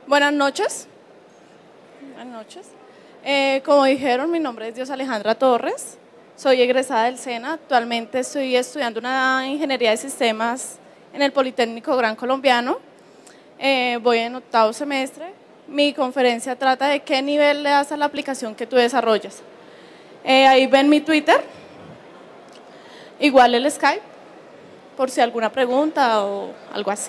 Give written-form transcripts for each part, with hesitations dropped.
Buenas noches. Buenas noches. Como dijeron, mi nombre es Dios Alejandra Torres. Soy egresada del SENA. Actualmente estoy estudiando una ingeniería de sistemas en el Politécnico Gran Colombiano. Voy en 8º semestre. Mi conferencia trata de qué nivel le das a la aplicación que tú desarrollas. Ahí ven mi Twitter. Igual el Skype, por si alguna pregunta o algo así.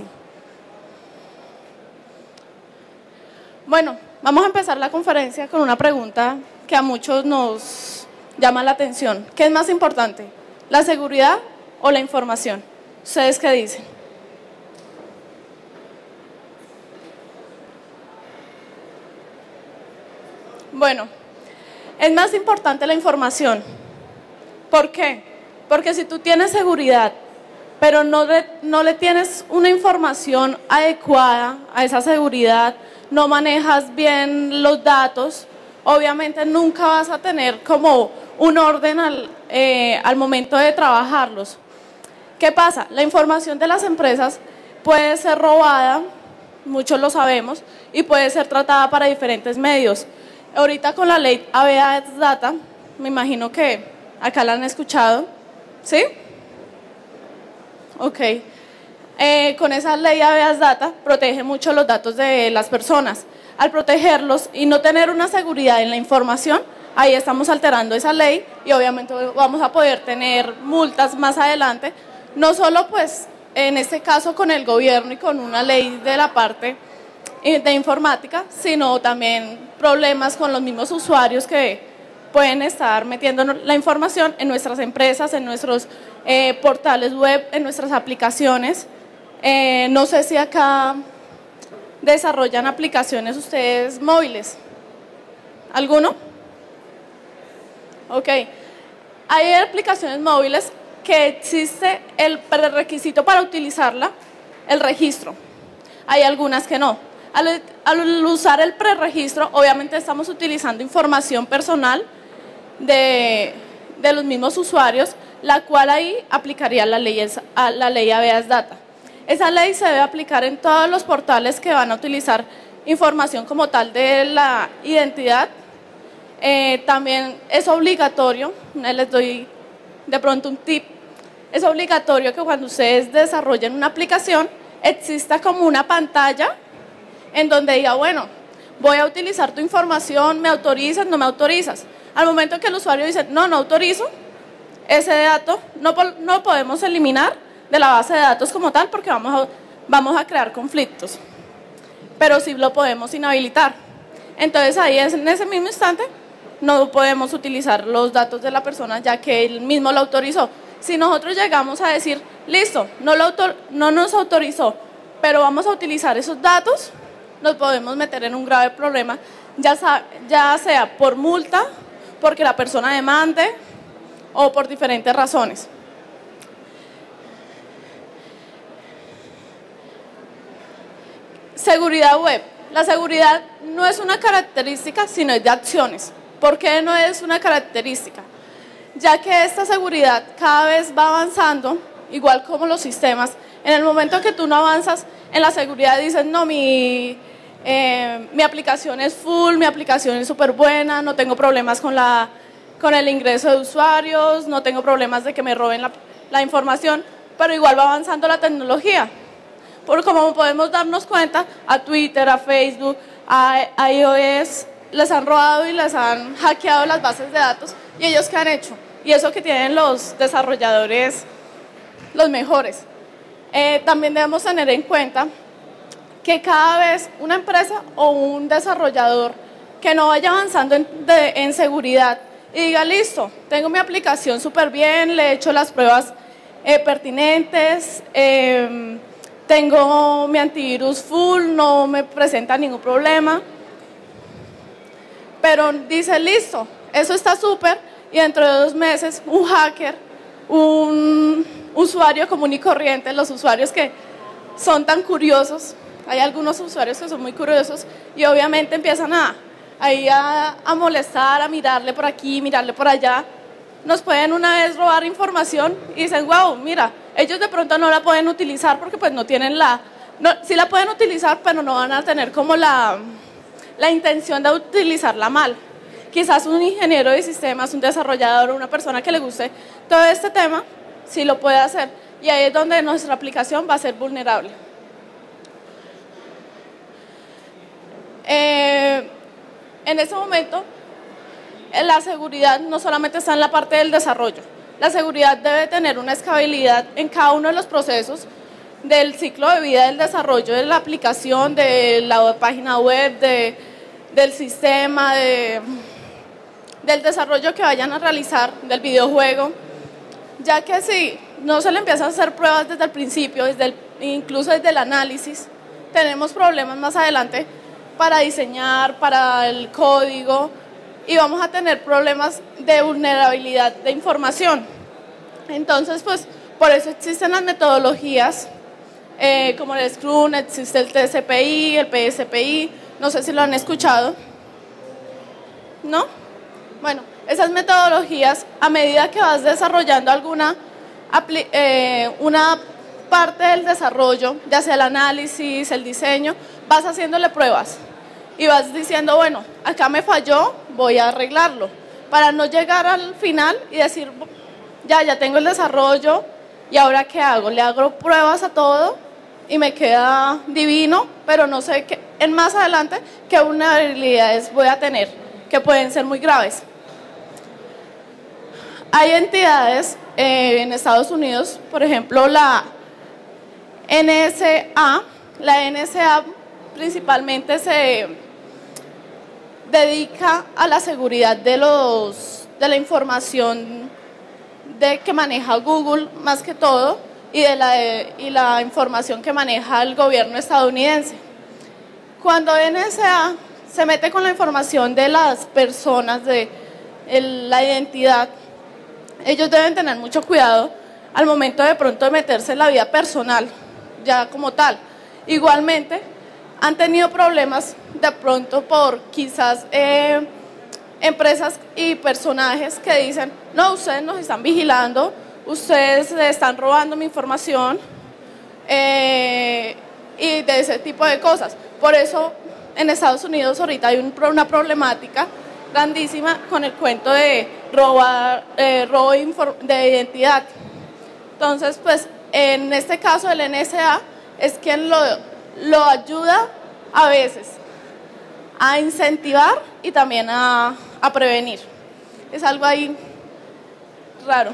Bueno, vamos a empezar la conferencia con una pregunta que a muchos nos llama la atención. ¿Qué es más importante, la seguridad o la información? ¿Ustedes qué dicen? Bueno, es más importante la información. ¿Por qué? Porque si tú tienes seguridad, pero no le tienes una información adecuada a esa seguridad, no manejas bien los datos, obviamente nunca vas a tener como un orden al momento de trabajarlos. ¿Qué pasa? La información de las empresas puede ser robada, muchos lo sabemos, y puede ser tratada para diferentes medios. Ahorita con la ley Habeas Data, me imagino que acá la han escuchado, ¿sí? Ok. Con esa ley Habeas Data protege mucho los datos de las personas. Al protegerlos y no tener una seguridad en la información, ahí estamos alterando esa ley y obviamente vamos a poder tener multas más adelante, no solo pues en este caso con el gobierno y con una ley de la parte de informática, sino también problemas con los mismos usuarios que pueden estar metiendo la información en nuestras empresas, en nuestros portales web, en nuestras aplicaciones. No sé si acá desarrollan aplicaciones ustedes móviles. ¿Alguno? Ok. Hay aplicaciones móviles que existe el prerequisito para utilizarla, el registro. Hay algunas que no. Al usar el preregistro, obviamente estamos utilizando información personal de los mismos usuarios, la cual ahí aplicaría la ley Habeas Data. Esa ley se debe aplicar en todos los portales que van a utilizar información como tal de la identidad. También es obligatorio, les doy de pronto un tip, es obligatorio que cuando ustedes desarrollen una aplicación exista como una pantalla en donde diga, bueno, voy a utilizar tu información, ¿me autorizas, no me autorizas? Al momento que el usuario dice, no autorizo, ese dato no podemos eliminar de la base de datos como tal porque vamos a crear conflictos, pero sí lo podemos inhabilitar. Entonces ahí en ese mismo instante no podemos utilizar los datos de la persona ya que él mismo lo autorizó. Si nosotros llegamos a decir, listo, no nos autorizó, pero vamos a utilizar esos datos, nos podemos meter en un grave problema, ya sea por multa, porque la persona demande o por diferentes razones. Seguridad web. La seguridad no es una característica, sino es de acciones. ¿Por qué no es una característica? Ya que esta seguridad cada vez va avanzando, igual como los sistemas. En el momento que tú no avanzas en la seguridad, dices, no, mi aplicación es full, mi aplicación es súper buena, no tengo problemas con el ingreso de usuarios, no tengo problemas de que me roben la información, pero igual va avanzando la tecnología. Por como podemos darnos cuenta, a Twitter, a Facebook, a iOS, les han robado y les han hackeado las bases de datos. ¿Y ellos qué han hecho? Y eso que tienen los desarrolladores, los mejores. También debemos tener en cuenta que cada vez una empresa o un desarrollador que no vaya avanzando en seguridad y diga, listo, tengo mi aplicación súper bien, le he hecho las pruebas pertinentes, tengo mi antivirus full, no me presenta ningún problema, pero dice, listo, eso está súper, y dentro de 2 meses un hacker, un usuario común y corriente, los usuarios que son tan curiosos, hay algunos usuarios que son muy curiosos y obviamente empiezan a molestar, a mirarle por aquí, mirarle por allá, nos pueden una vez robar información y dicen, wow, mira, ellos de pronto no la pueden utilizar porque pues no tienen la No, sí la pueden utilizar, pero no van a tener como la intención de utilizarla mal. Quizás un ingeniero de sistemas, un desarrollador, una persona que le guste todo este tema, sí lo puede hacer. Y ahí es donde nuestra aplicación va a ser vulnerable. En ese momento, la seguridad no solamente está en la parte del desarrollo. La seguridad debe tener una escalabilidad en cada uno de los procesos del ciclo de vida del desarrollo de la aplicación, de la página web, del sistema, del desarrollo que vayan a realizar, del videojuego, ya que si no se le empiezan a hacer pruebas desde el principio, incluso desde el análisis, tenemos problemas más adelante para diseñar, para el código, y vamos a tener problemas de vulnerabilidad de información. Entonces, pues, por eso existen las metodologías como el Scrum, existe el TCPI, el PSPI, no sé si lo han escuchado, ¿no? Bueno, esas metodologías, a medida que vas desarrollando una parte del desarrollo, ya sea el análisis, el diseño, vas haciéndole pruebas y vas diciendo, bueno, acá me falló, voy a arreglarlo, para no llegar al final y decir, ya tengo el desarrollo, ¿y ahora qué hago? Le hago pruebas a todo y me queda divino, pero no sé en más adelante qué vulnerabilidades voy a tener, que pueden ser muy graves. Hay entidades en Estados Unidos, por ejemplo la NSA. La NSA principalmente se dedica a la seguridad de la información que maneja Google más que todo y la información que maneja el gobierno estadounidense. Cuando NSA se mete con la información de las personas, de la identidad, ellos deben tener mucho cuidado al momento de pronto de meterse en la vida personal, ya como tal. Igualmente, han tenido problemas de pronto por quizás empresas y personajes que dicen, no, ustedes nos están vigilando, ustedes están robando mi información y de ese tipo de cosas. Por eso en Estados Unidos ahorita hay una problemática grandísima con el cuento de robo de identidad. Entonces, pues, en este caso el NSA es quien lo ayuda a veces a incentivar y también a prevenir. Es algo ahí raro.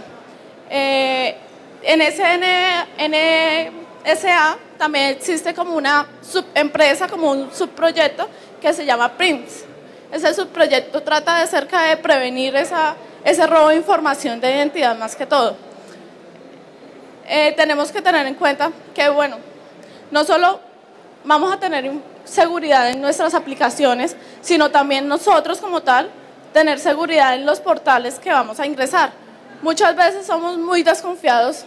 En NSA también existe como una subempresa, como un subproyecto que se llama PRIMS. Ese subproyecto trata de cerca de prevenir ese robo de información de identidad más que todo. Tenemos que tener en cuenta que, bueno, no solo vamos a tener seguridad en nuestras aplicaciones, sino también nosotros como tal, tener seguridad en los portales que vamos a ingresar. Muchas veces somos muy desconfiados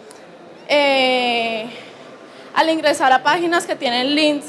al ingresar a páginas que tienen links,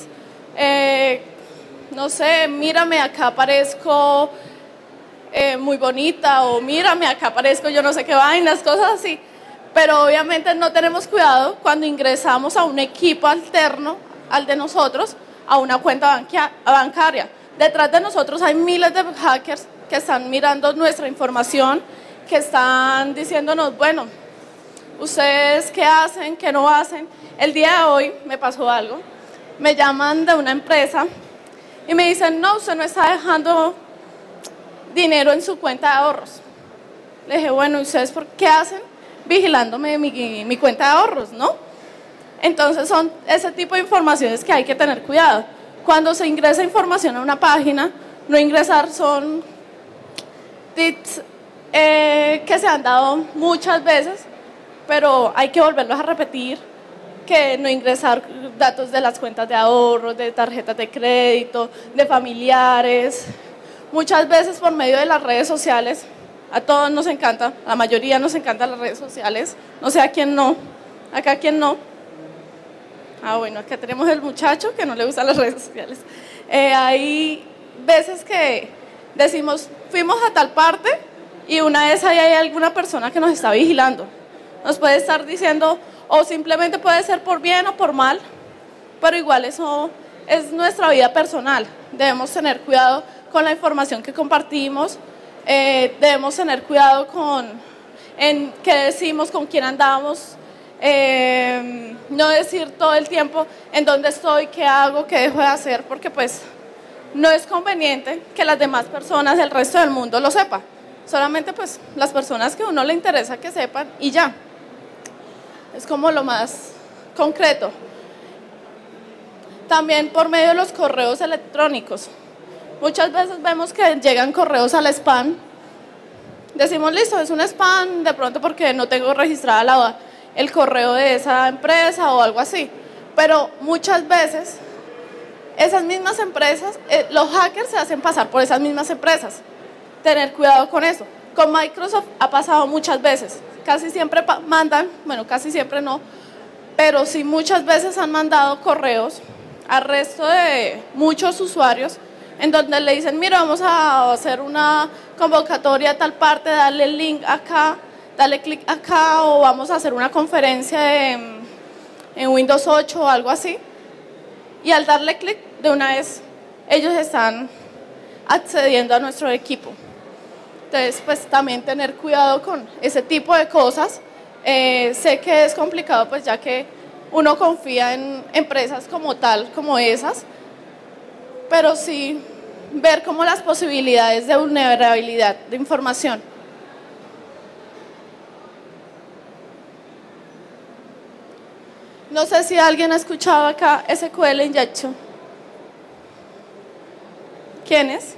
no sé, mírame, acá aparezco muy bonita, o mírame, acá aparezco yo no sé qué vainas, cosas así. Pero obviamente no tenemos cuidado cuando ingresamos a un equipo alterno al de nosotros, a una cuenta bancaria. Detrás de nosotros hay miles de hackers que están mirando nuestra información, que están diciéndonos, bueno, ¿ustedes qué hacen, qué no hacen? El día de hoy me pasó algo, me llaman de una empresa y me dicen, no, usted no está dejando dinero en su cuenta de ahorros. Le dije, bueno, ¿y ustedes por qué hacen? Vigilándome mi cuenta de ahorros, ¿no? Entonces son ese tipo de informaciones que hay que tener cuidado. Cuando se ingresa información a una página, no ingresar son tips que se han dado muchas veces, pero hay que volverlos a repetir, que no ingresar datos de las cuentas de ahorros, de tarjetas de crédito, de familiares. Muchas veces por medio de las redes sociales, a todos nos encanta, a la mayoría nos encantan las redes sociales, no sé a quién no, acá a quién no. Ah, bueno, acá tenemos el muchacho que no le gustan las redes sociales. Hay veces que decimos, fuimos a tal parte y una vez ahí hay alguna persona que nos está vigilando. Nos puede estar diciendo, o simplemente puede ser por bien o por mal, pero igual eso es nuestra vida personal. Debemos tener cuidado con la información que compartimos, debemos tener cuidado en qué decimos, con quién andamos, no decir todo el tiempo en dónde estoy, qué hago, qué dejo de hacer, porque pues no es conveniente que las demás personas, el resto del mundo lo sepa. Solamente pues las personas que a uno le interesa que sepan y ya. Es como lo más concreto. También por medio de los correos electrónicos. Muchas veces vemos que llegan correos al spam. Decimos, listo, es un spam, de pronto porque no tengo registrada el correo de esa empresa o algo así. Pero muchas veces esas mismas empresas, los hackers se hacen pasar por esas mismas empresas. Tener cuidado con eso. Con Microsoft ha pasado muchas veces. Casi siempre mandan, bueno, casi siempre no, pero sí muchas veces han mandado correos al resto de muchos usuarios en donde le dicen, mira, vamos a hacer una convocatoria a tal parte, dale el link acá, dale clic acá, o vamos a hacer una conferencia en Windows 8 o algo así. Y al darle clic, de una vez ellos están accediendo a nuestro equipo. Entonces, pues también tener cuidado con ese tipo de cosas. Sé que es complicado, pues ya que uno confía en empresas como tal, como esas, pero sí ver como las posibilidades de vulnerabilidad de información. No sé si alguien ha escuchado acá SQL Injection. ¿Quién es?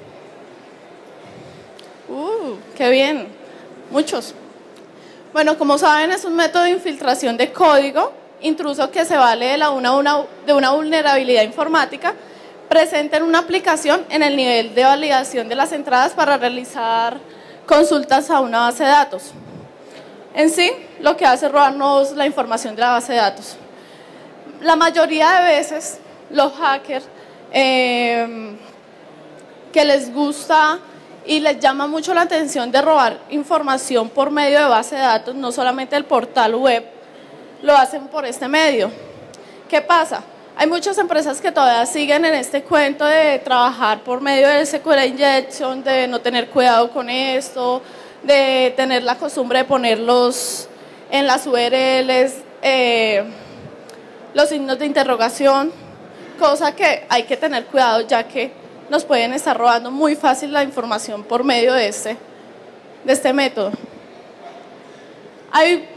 ¡Qué bien! Muchos. Bueno, como saben, es un método de infiltración de código intruso que se vale de una vulnerabilidad informática presente en una aplicación en el nivel de validación de las entradas para realizar consultas a una base de datos. En sí, lo que hace es robarnos la información de la base de datos. La mayoría de veces, los hackers que les gusta y les llama mucho la atención de robar información por medio de base de datos, no solamente el portal web, lo hacen por este medio. ¿Qué pasa? Hay muchas empresas que todavía siguen en este cuento de trabajar por medio de SQL Injection, de no tener cuidado con esto, de tener la costumbre de ponerlos en las URLs, los signos de interrogación, cosa que hay que tener cuidado ya que nos pueden estar robando muy fácil la información por medio de este método. Hay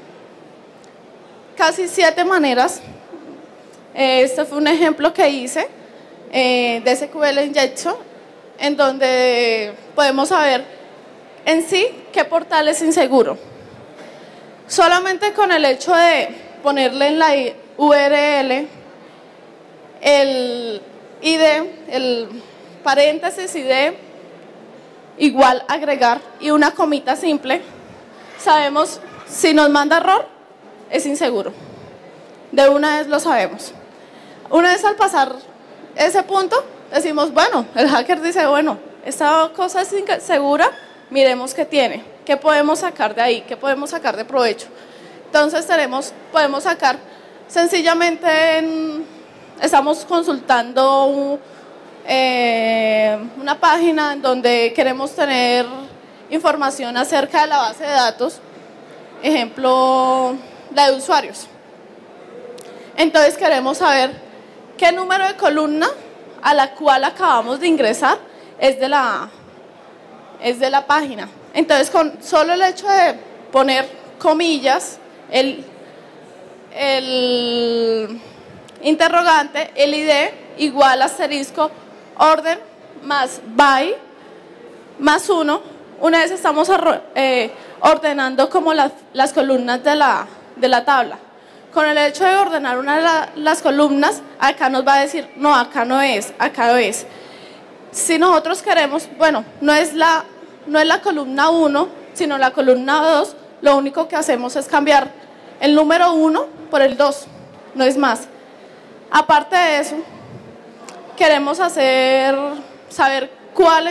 casi 7 maneras. Este fue un ejemplo que hice de SQL Injection, en donde podemos saber en sí qué portal es inseguro. Solamente con el hecho de ponerle en la URL el ID, el paréntesis ID igual agregar y una comita simple, sabemos si nos manda error, es inseguro. De una vez lo sabemos. Una vez al pasar ese punto, decimos, bueno, el hacker dice, bueno, esta cosa es insegura, miremos qué tiene, qué podemos sacar de ahí, qué podemos sacar de provecho. Entonces podemos sacar sencillamente, estamos consultando una página en donde queremos tener información acerca de la base de datos, ejemplo, la de usuarios. Entonces queremos saber qué número de columna a la cual acabamos de ingresar es de la página. Entonces con solo el hecho de poner comillas, el interrogante, el ID igual asterisco, orden más by más 1, una vez estamos ordenando como las columnas de la tabla. Con el hecho de ordenar una de las columnas, acá nos va a decir, no, acá no es, acá no es. Si nosotros queremos, bueno, no es la columna 1, sino la columna 2, lo único que hacemos es cambiar el número 1 por el 2, no es más. Aparte de eso, queremos saber cuál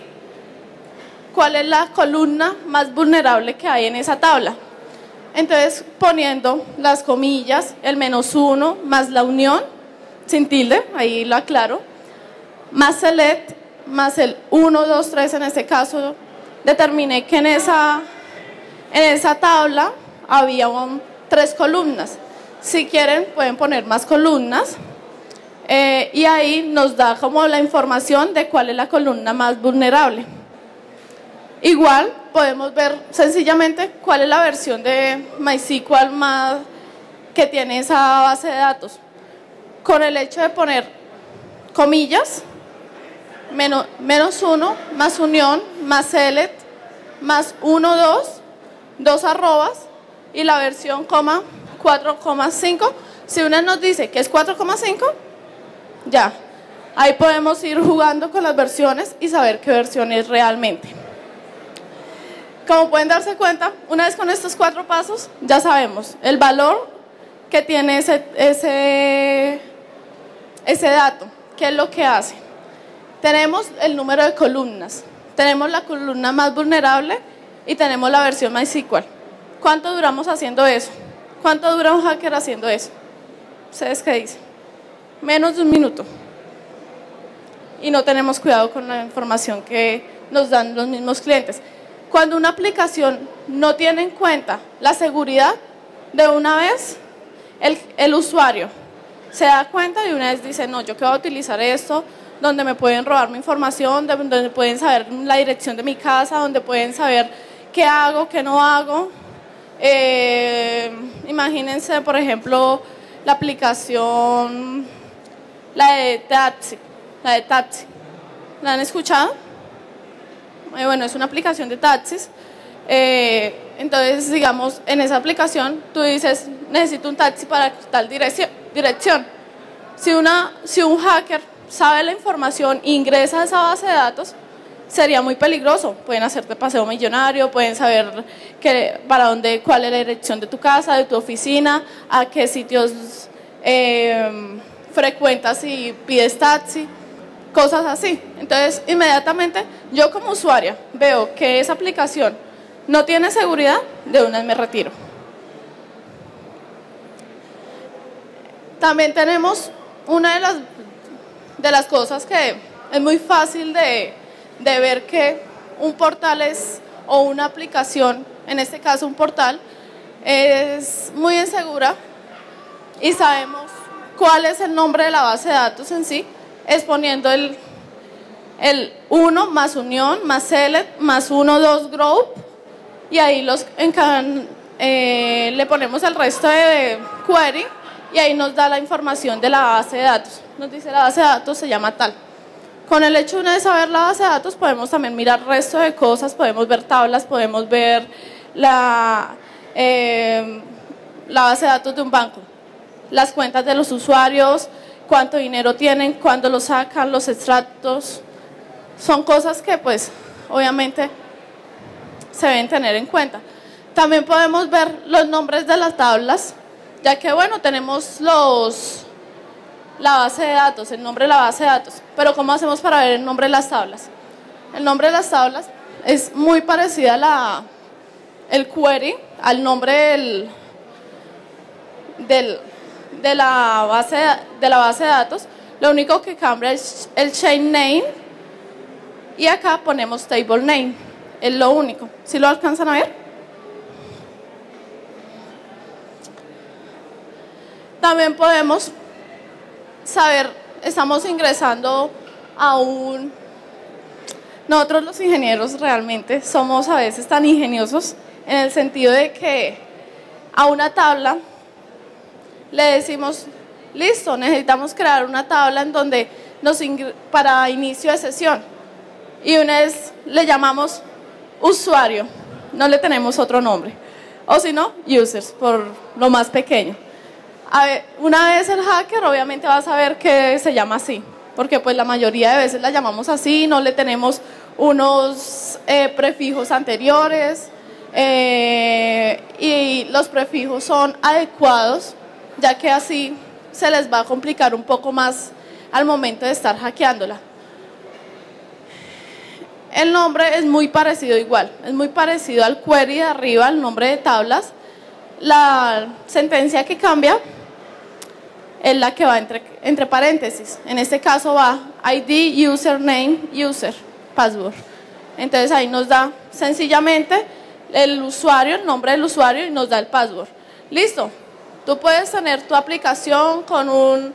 es la columna más vulnerable que hay en esa tabla. Entonces, poniendo las comillas, el -1 más la unión, sin tilde, ahí lo aclaro, más select, más el 1, 2, 3, en este caso, determiné que en esa tabla había 3 columnas. Si quieren, pueden poner más columnas. Y ahí nos da como la información de cuál es la columna más vulnerable. Igual podemos ver sencillamente cuál es la versión de MySQL más que tiene esa base de datos. Con el hecho de poner comillas, menos 1, más unión, más select, más 1, 2 arrobas y la versión 4,5. Si una nos dice que es 4,5, ya, ahí podemos ir jugando con las versiones y saber qué versión es realmente. Como pueden darse cuenta, una vez con estos 4 pasos, ya sabemos el valor que tiene ese dato, qué es lo que hace. Tenemos el número de columnas, tenemos la columna más vulnerable y tenemos la versión MySQL. ¿Cuánto duramos haciendo eso? ¿Cuánto dura un hacker haciendo eso? ¿Ustedes qué dicen? Menos de 1 minuto. Y no tenemos cuidado con la información que nos dan los mismos clientes. Cuando una aplicación no tiene en cuenta la seguridad, de una vez el usuario se da cuenta y de una vez dice, no, yo que voy a utilizar esto, donde me pueden robar mi información, donde pueden saber la dirección de mi casa, donde pueden saber qué hago, qué no hago. Imagínense, por ejemplo, la aplicación, la de Taxi. ¿La han escuchado? Bueno, es una aplicación de taxis. Entonces, digamos, en esa aplicación tú dices, necesito un taxi para tal dirección. Si un hacker sabe la información e ingresa a esa base de datos, sería muy peligroso. Pueden hacerte paseo millonario, pueden saber cuál es la dirección de tu casa, de tu oficina, a qué sitios frecuentas y pides taxi, cosas así. Entonces, inmediatamente, yo como usuaria veo que esa aplicación no tiene seguridad, de una vez me retiro. También tenemos una de las cosas que es muy fácil de ver que un portal o una aplicación, en este caso un portal, es muy insegura y sabemos cuál es el nombre de la base de datos en sí, es poniendo el 1 más unión, más select, más 1, 2 group, y ahí le ponemos el resto de query y ahí nos da la información de la base de datos. Nos dice la base de datos se llama tal. Con el hecho de saber la base de datos podemos también mirar el resto de cosas, podemos ver tablas, podemos ver la base de datos de un banco, las cuentas de los usuarios, cuánto dinero tienen, cuándo lo sacan, los extractos. Son cosas que pues obviamente se deben tener en cuenta. También podemos ver los nombres de las tablas, ya que bueno, tenemos la base de datos, el nombre de la base de datos, pero ¿cómo hacemos para ver el nombre de las tablas? El nombre de las tablas es muy parecida el query al nombre de la base de datos. Lo único que cambia es el chain name y acá ponemos table name, es lo único. ¿Sí lo alcanzan a ver? También podemos saber, estamos ingresando nosotros los ingenieros realmente somos a veces tan ingeniosos en el sentido de que a una tabla le decimos, listo, necesitamos crear una tabla en donde para inicio de sesión, y una vez le llamamos usuario, no le tenemos otro nombre, o si no, users, por lo más pequeño. Una vez el hacker obviamente va a saber que se llama así, porque pues la mayoría de veces la llamamos así, no le tenemos unos prefijos anteriores, y los prefijos son adecuados, ya que así se les va a complicar un poco más al momento de estar hackeándola. El nombre es muy parecido igual, es muy parecido al query de arriba, al nombre de tablas. La sentencia que cambia es la que va entre paréntesis. En este caso va ID, username, user, password. Entonces ahí nos da sencillamente el usuario, el nombre del usuario y nos da el password. Listo. Tú puedes tener tu aplicación con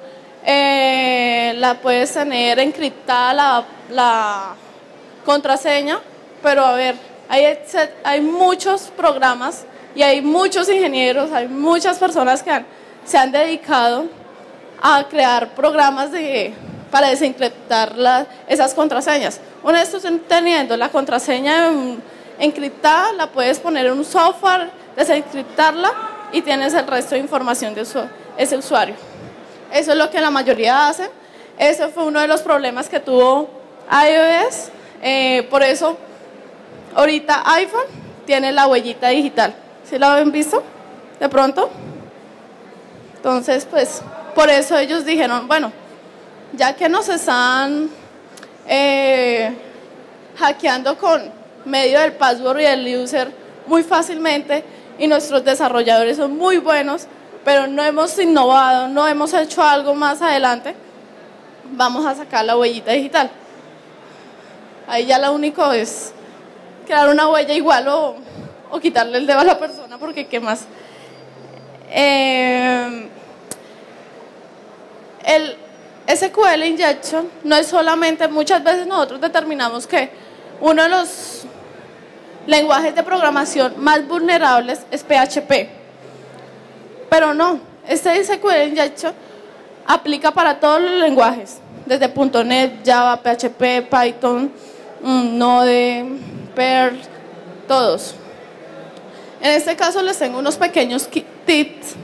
la puedes tener encriptada la contraseña, pero a ver, hay muchos programas y hay muchos ingenieros, hay muchas personas que se han dedicado a crear programas para desencriptar esas contraseñas. Una vez tú teniendo la contraseña encriptada, la puedes poner en un software, desencriptarla y tienes el resto de información de ese usuario. Eso es lo que la mayoría hace. Ese fue uno de los problemas que tuvo iOS. Por eso, ahorita iPhone tiene la huellita digital. ¿Sí lo habían visto? De pronto. Entonces, pues, por eso ellos dijeron, bueno, ya que nos están hackeando con medio del password y del user muy fácilmente y nuestros desarrolladores son muy buenos, pero no hemos innovado, no hemos hecho algo más adelante, vamos a sacar la huellita digital. Ahí ya lo único es crear una huella igual o quitarle el dedo a la persona, porque ¿qué más? El SQL Injection no es solamente, muchas veces nosotros determinamos que uno de los lenguajes de programación más vulnerables es PHP, pero no, este SQL Injection aplica para todos los lenguajes, desde .NET, Java, PHP, Python, Node, Perl, todos. En este caso les tengo unos pequeños tips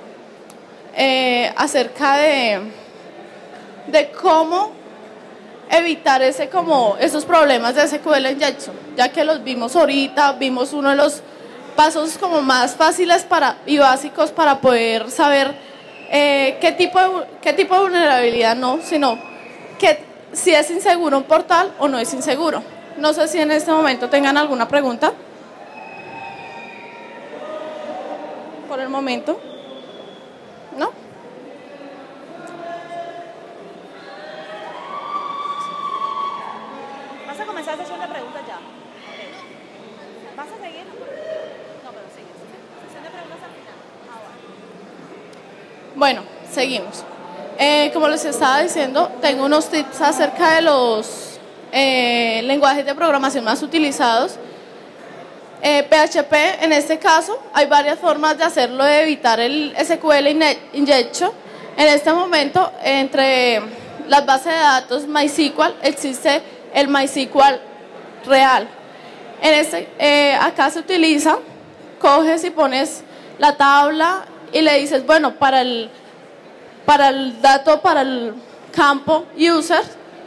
acerca de cómo evitar esos problemas de SQL Injection, ya que los vimos ahorita, vimos uno de los pasos como más fáciles y básicos para poder saber qué tipo de vulnerabilidad no, sino si es inseguro un portal o no es inseguro. No sé si en este momento tengan alguna pregunta. Por el momento, ¿no? ¿Vas a comenzar sesión de preguntas ya? Okay. ¿Vas a seguir? No, pero sigue. Sesión de preguntas al final. Bueno, seguimos. Como les estaba diciendo, tengo unos tips acerca de los lenguajes de programación más utilizados. PHP, en este caso, hay varias formas de hacerlo, de evitar el SQL Injection. En este momento, entre las bases de datos MySQL, existe el MySQL real. Acá se utiliza, coges y pones la tabla y le dices, bueno, para el campo user,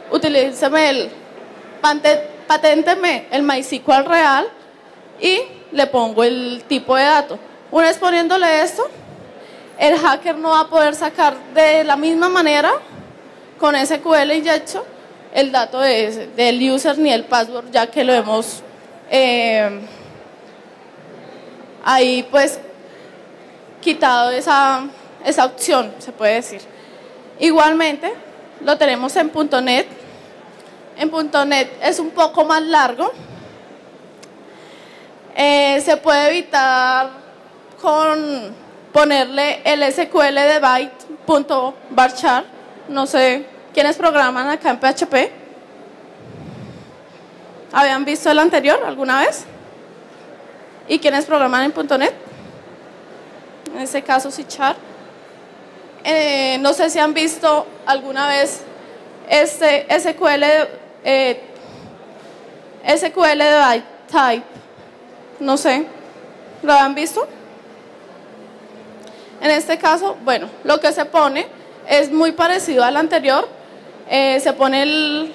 paténteme el MySQL real y le pongo el tipo de dato. Una vez poniéndole esto, el hacker no va a poder sacar de la misma manera con SQL Injection el dato del user ni el password, ya que lo hemos ahí pues quitado esa opción, se puede decir. Igualmente lo tenemos en .NET. En .NET es un poco más largo. Se puede evitar con ponerle el SQL de byte.varchar. No sé, ¿quiénes programan acá en PHP? ¿Habían visto el anterior alguna vez? ¿Y quiénes programan en .NET? En este caso, C#. No sé si han visto alguna vez este SQL de byte type. No sé, ¿lo han visto? En este caso, bueno, lo que se pone es muy parecido al anterior. Se pone el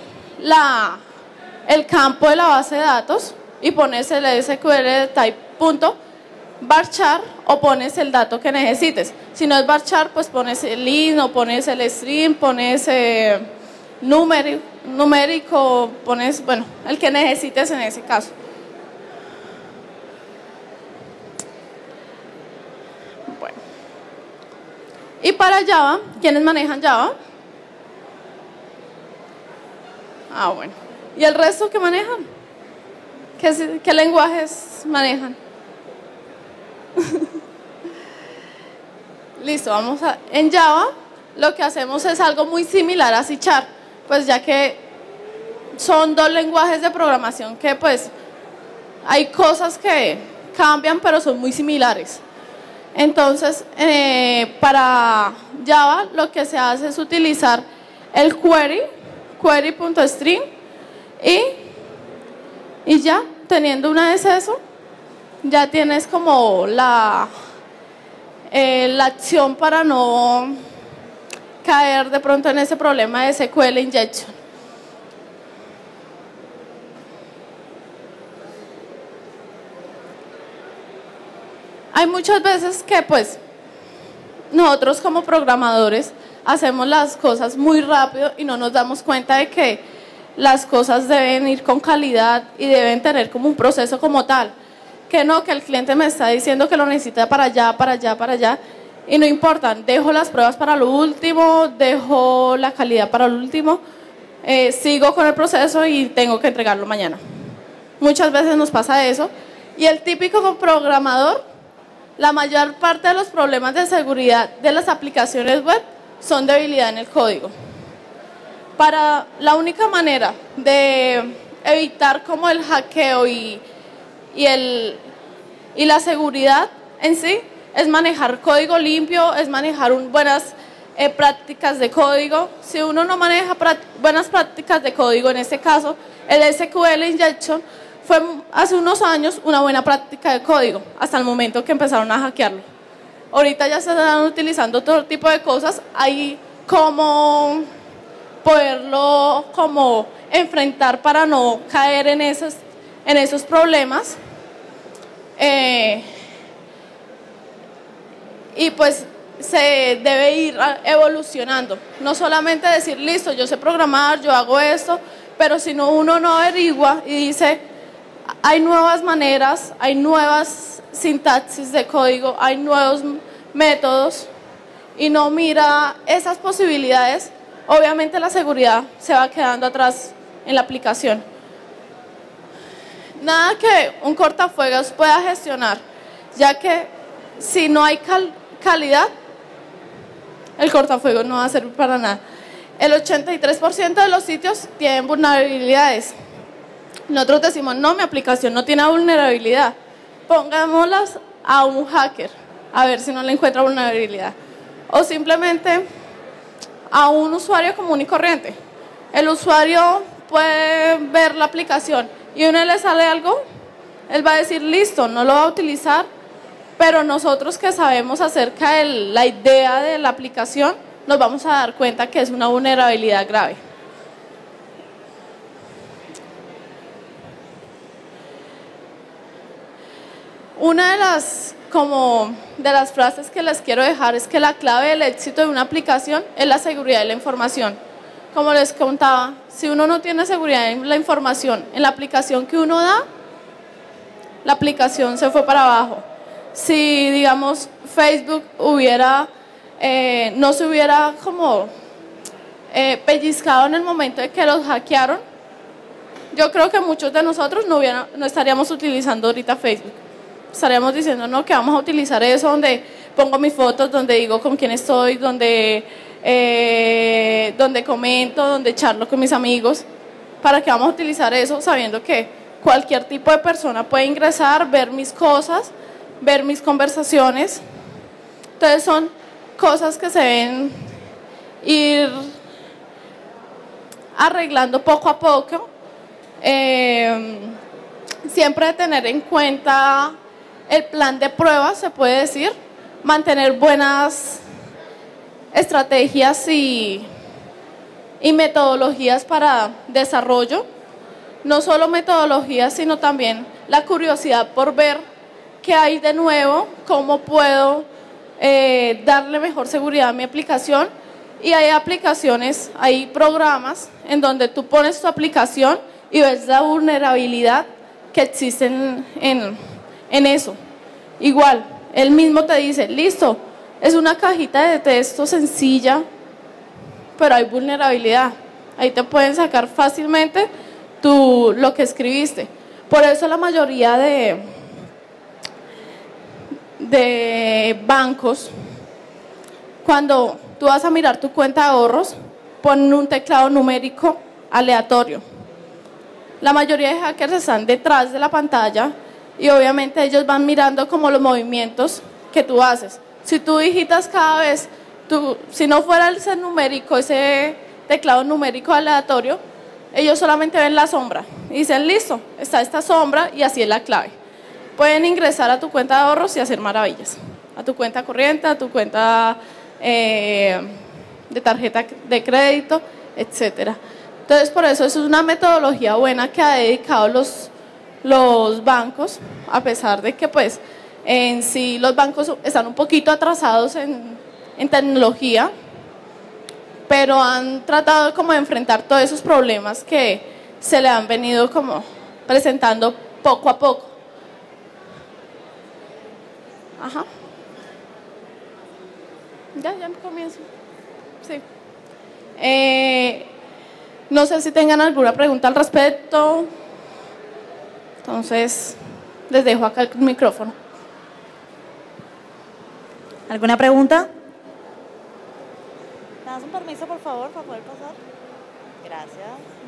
campo de la base de datos y pones el SQL de type.varchar o pones el dato que necesites. Si no es varchar, pues pones el int o pones el string, pones numérico, pones, bueno, el que necesites en ese caso. Y para Java, ¿quiénes manejan Java? Ah, bueno. ¿Y el resto qué manejan? ¿Qué lenguajes manejan? Listo, en Java lo que hacemos es algo muy similar a C#, pues ya que son dos lenguajes de programación que pues hay cosas que cambian pero son muy similares. Entonces, para Java lo que se hace es utilizar el query.string y ya, teniendo una vez eso, ya tienes como la acción para no caer de pronto en ese problema de SQL injection. Hay muchas veces que pues nosotros como programadores hacemos las cosas muy rápido y no nos damos cuenta de que las cosas deben ir con calidad y deben tener como un proceso como tal. Que no, que el cliente me está diciendo que lo necesita para allá, para allá, para allá. Y no importa, dejo las pruebas para lo último, dejo la calidad para lo último, sigo con el proceso y tengo que entregarlo mañana. Muchas veces nos pasa eso. Y el típico programador, la mayor parte de los problemas de seguridad de las aplicaciones web son debilidad en el código. La única manera de evitar como el hackeo y la seguridad en sí es manejar código limpio, es manejar buenas prácticas de código. Si uno no maneja buenas prácticas de código, en este caso el SQL injection fue hace unos años una buena práctica de código, hasta el momento que empezaron a hackearlo. Ahorita ya se están utilizando todo tipo de cosas, hay como poderlo como enfrentar para no caer en esos problemas. Y pues se debe ir evolucionando, no solamente decir listo, yo sé programar, yo hago esto, pero si uno no averigua y dice hay nuevas maneras, hay nuevas sintaxis de código, hay nuevos métodos y no mira esas posibilidades, obviamente la seguridad se va quedando atrás en la aplicación. Nada que un cortafuegos pueda gestionar, ya que si no hay calidad, el cortafuegos no va a servir para nada. El 83% de los sitios tienen vulnerabilidades. Nosotros decimos, no, mi aplicación no tiene vulnerabilidad. Pongámoslas a un hacker, a ver si no le encuentra vulnerabilidad. O simplemente a un usuario común y corriente. El usuario puede ver la aplicación y a uno le sale algo, él va a decir, listo, no lo va a utilizar, pero nosotros que sabemos acerca de la idea de la aplicación, nos vamos a dar cuenta que es una vulnerabilidad grave. Una de las frases que les quiero dejar es que la clave del éxito de una aplicación es la seguridad de la información. Como les contaba, si uno no tiene seguridad en la información, en la aplicación que uno da, la aplicación se fue para abajo. Si, digamos, Facebook no se hubiera como pellizcado en el momento de que los hackearon, yo creo que muchos de nosotros no estaríamos utilizando ahorita Facebook. Estaríamos diciendo, no, que vamos a utilizar eso donde pongo mis fotos, donde digo con quién estoy, donde comento, donde charlo con mis amigos. ¿Para qué vamos a utilizar eso sabiendo que cualquier tipo de persona puede ingresar, ver mis cosas, ver mis conversaciones? Entonces son cosas que se deben ir arreglando poco a poco. Siempre tener en cuenta el plan de pruebas, se puede decir, mantener buenas estrategias y metodologías para desarrollo, no solo metodologías, sino también la curiosidad por ver qué hay de nuevo, cómo puedo darle mejor seguridad a mi aplicación. Y hay aplicaciones, hay programas en donde tú pones tu aplicación y ves la vulnerabilidad que existe en eso. Igual, él mismo te dice, listo, Es una cajita de texto sencilla, pero hay vulnerabilidad. Ahí te pueden sacar fácilmente lo que escribiste. Por eso la mayoría de bancos, cuando tú vas a mirar tu cuenta de ahorros, ponen un teclado numérico aleatorio. La mayoría de hackers están detrás de la pantalla y obviamente ellos van mirando como los movimientos que tú haces. Si tú digitas cada vez, si no fuera ese numérico, ese teclado numérico aleatorio, ellos solamente ven la sombra y dicen, listo, está esta sombra y así es la clave. Pueden ingresar a tu cuenta de ahorros y hacer maravillas. A tu cuenta corriente, a tu cuenta de tarjeta de crédito, etcétera. Entonces, por eso es una metodología buena que ha dedicado los bancos, a pesar de que pues en sí los bancos están un poquito atrasados en tecnología, pero han tratado como de enfrentar todos esos problemas que se le han venido como presentando poco a poco. Ajá. Ya comienzo. Sí. No sé si tengan alguna pregunta al respecto. Entonces, les dejo acá el micrófono. ¿Alguna pregunta? ¿Me das un permiso, por favor, para poder pasar? Gracias.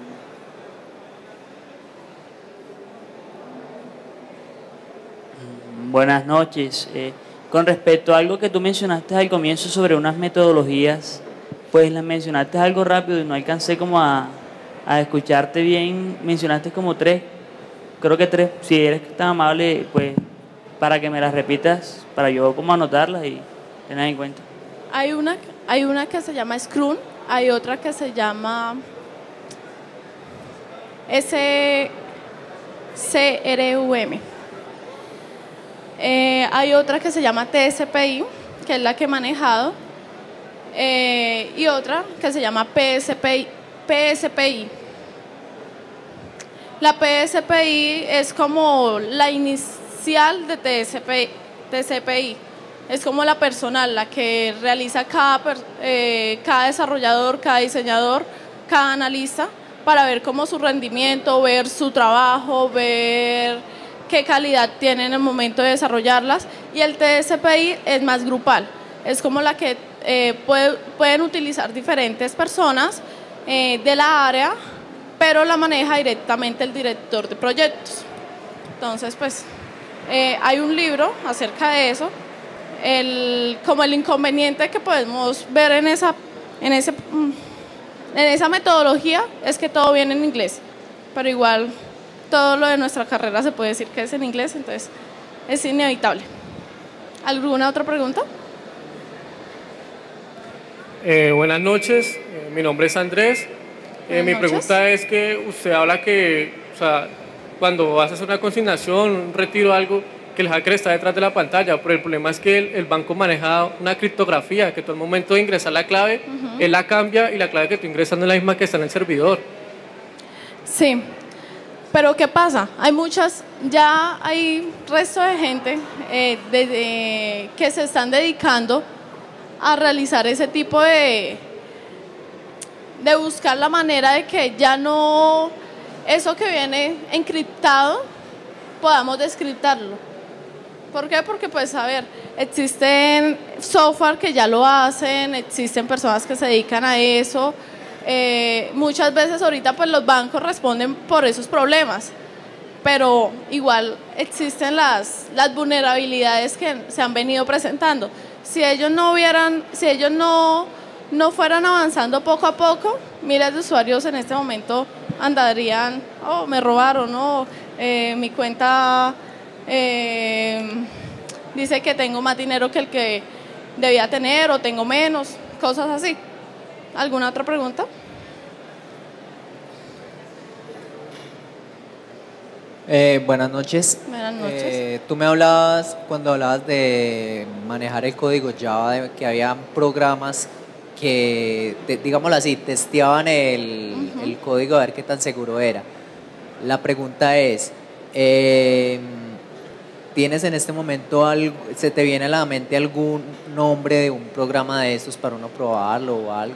Buenas noches. Con respecto a algo que tú mencionaste al comienzo sobre unas metodologías, pues las mencionaste algo rápido y no alcancé como a escucharte bien. Mencionaste como 3, creo que 3. Si eres tan amable, pues para que me las repitas, para yo como anotarlas y tener en cuenta. Hay una que se llama Scrum, hay otra que se llama SCRUM. Hay otra que se llama TSPI, que es la que he manejado, y otra que se llama PSPI. La PSPI es como la inicial de TSPI. Es como la personal, la que realiza cada desarrollador, cada diseñador, cada analista, para ver cómo su rendimiento, ver su trabajo, ver qué calidad tiene en el momento de desarrollarlas. Y el TSPI es más grupal, es como la que pueden utilizar diferentes personas de la área, pero la maneja directamente el director de proyectos. Entonces, pues, hay un libro acerca de eso. Como el inconveniente que podemos ver en esa metodología es que todo viene en inglés, pero igual todo lo de nuestra carrera se puede decir que es en inglés, entonces es inevitable. ¿Alguna otra pregunta? Buenas noches, mi nombre es Andrés. Mi pregunta es que usted habla que, o sea, cuando haces una consignación, un retiro, algo, que el hacker está detrás de la pantalla, pero el problema es que el banco maneja una criptografía, que tú al momento de ingresar la clave, él la cambia y la clave que tú ingresas no es la misma que está en el servidor. Sí, pero ¿qué pasa? Ya hay resto de gente que se están dedicando a realizar ese tipo de buscar la manera de que ya no, eso que viene encriptado, podamos descriptarlo. ¿Por qué? Porque pues a ver, existen software que ya lo hacen, existen personas que se dedican a eso. Muchas veces ahorita pues los bancos responden por esos problemas, pero igual existen las vulnerabilidades que se han venido presentando. Si ellos no fueran avanzando poco a poco, miles de usuarios en este momento andarían, oh, me robaron, oh, mi cuenta dice que tengo más dinero que el que debía tener o tengo menos, cosas así. ¿Alguna otra pregunta? Buenas noches. Buenas noches. Tú me hablabas, cuando hablabas de manejar el código Java, que había programas que, digámoslo así, testeaban el código a ver qué tan seguro era. La pregunta es, ¿Tienes en este momento algo, se te viene a la mente algún nombre de un programa de estos para uno probarlo o algo?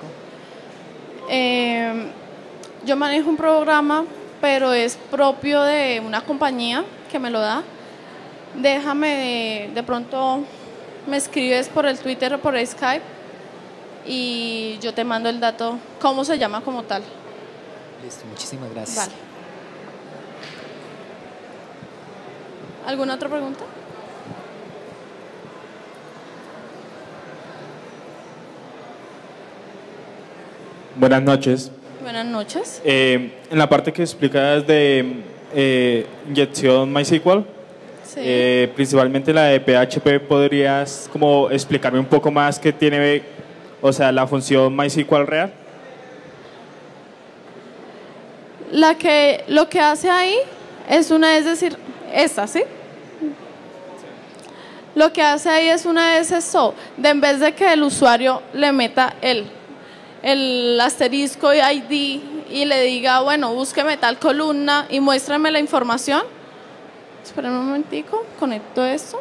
Yo manejo un programa, pero es propio de una compañía que me lo da. Déjame, de pronto me escribes por el Twitter o por el Skype y yo te mando el dato, cómo se llama como tal. Listo, muchísimas gracias. Vale. ¿Alguna otra pregunta? Buenas noches. Buenas noches. En la parte que explicas de inyección MySQL, Sí. principalmente la de PHP, ¿podrías como explicarme un poco más qué tiene, o sea, la función MySQL real? Lo que hace ahí es decir, esta, ¿sí? Lo que hace ahí es una SSO, en vez de que el usuario le meta el asterisco y ID y le diga, bueno, búsqueme tal columna y muéstrame la información. Esperen un momentico, conecto esto.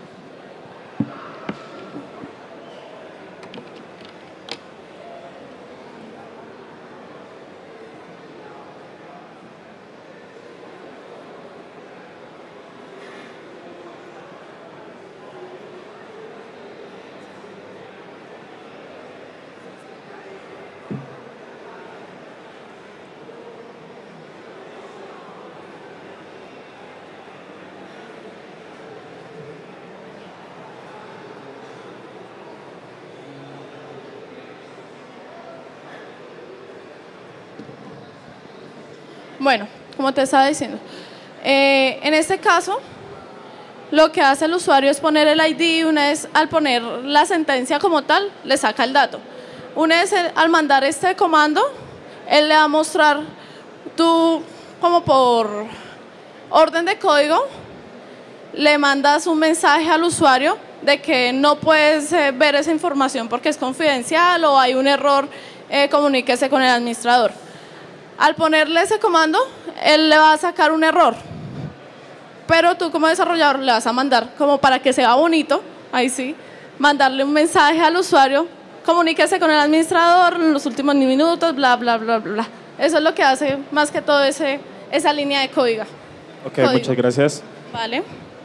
Bueno, como te estaba diciendo, en este caso, lo que hace el usuario es poner el ID, una vez al poner la sentencia como tal, le saca el dato. Una vez al mandar este comando, él le va a mostrar, tú como por orden de código, le mandas un mensaje al usuario de que no puedes ver esa información porque es confidencial o hay un error, comuníquese con el administrador. Al ponerle ese comando, él le va a sacar un error, pero tú como desarrollador le vas a mandar, como para que sea bonito, ahí sí, mandarle un mensaje al usuario, comuníquese con el administrador en los últimos minutos, bla, bla, bla, bla. Eso es lo que hace más que todo esa línea de código. Ok, muchas gracias. Vale.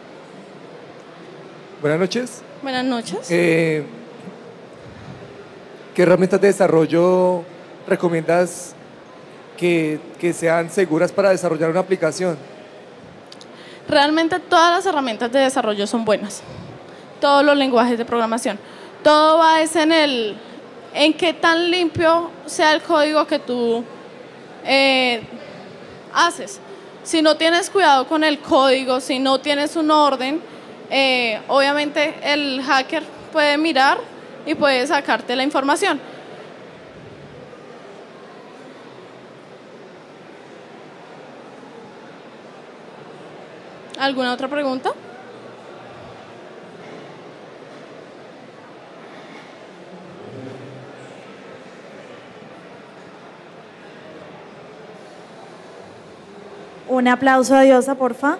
Buenas noches. Buenas noches. ¿Qué herramientas de desarrollo recomiendas que sean seguras para desarrollar una aplicación? Realmente todas las herramientas de desarrollo son buenas, todos los lenguajes de programación. Todo va en qué tan limpio sea el código que tú haces. Si no tienes cuidado con el código, si no tienes un orden, obviamente el hacker puede mirar y puede sacarte la información. ¿Alguna otra pregunta? Un aplauso a Diosa, porfa.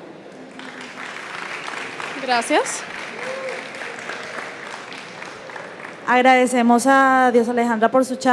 Gracias. Agradecemos a Diosa Alejandra por su charla.